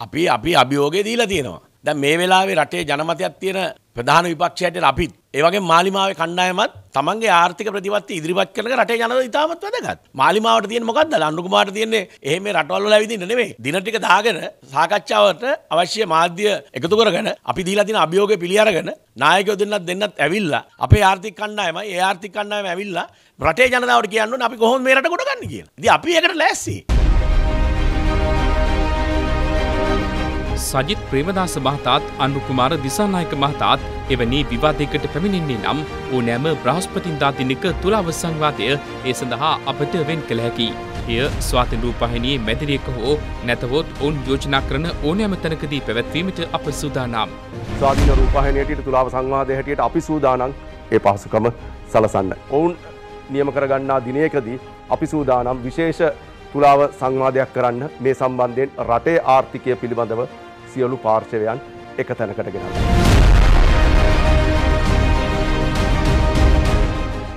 අපි අභියෝගය දීලා තියෙනවා. දැන් මේ වෙලාවේ රටේ ජනමතයක් තියෙන ප්‍රධාන විපක්ෂයට අපිත් ඒ වගේම මාලිමාවේ කණ්ඩායමත් තමන්ගේ ආර්ථික ප්‍රතිපත්ති ඉදිරිපත් කරන රටේ ජනතාව ඉතාමත් වැදගත්. මාලිමාවට තියෙන මොකද්ද? ලණ්ඩු කුමාරට තියෙන්නේ එහෙම මේ රටවල් වල ඇවිදින්න නෙමෙයි. දින ටික දාගෙන සාකච්ඡාවට අවශ්‍ය මාධ්‍ය එකතු කරගෙන අපි දීලා තියෙන අභියෝගය පිළි අරගෙන නායකයෝ දෙන්නත් ඇවිල්ලා අපේ ආර්ථික කණ්ඩායමයි ඒ ආර්ථික කණ්ඩායම ඇවිල්ලා රටේ ජනතාවට කියන්න ඕනේ අපි කොහොමද මේ රට ගොඩ ගන්න කියලා. ඉතින් අපි ඒකට ලෑස්ති. සජිත් ප්‍රේමදාස මහතාත් අනුකුමාර දිසානායක මහතාත් එවැනි විවාදයකට පැමිණෙන්නේ නම් ඕනෑම බ්‍රහස්පතින්දා දිනක තුලාව සංවාදය ඒ සඳහා අපට වෙන් කළ හැකියි. එය ස්වාධීන රූපවාහිනියේ මැදිරියක හෝ නැතහොත් ඔවුන් යෝජනා කරන ඕනෑම තැනකදී පැවැත්වීමට අප සූදානම්. ස්වාධීන රූපවාහිනියට තුලාව සංවාදය හැටියට අපි සූදානම් ඒ පහසුකම සලසන්න. ඔවුන් නියම කරගන්නා දිනයකදී අපි සූදානම් විශේෂ තුලාව සංවාදයක් කරන්න මේ සම්බන්ධයෙන් රටේ ආර්ථිකය පිළිබඳව සියලු පාර්ශවයන් එක තැනකට ගෙනල්ලා.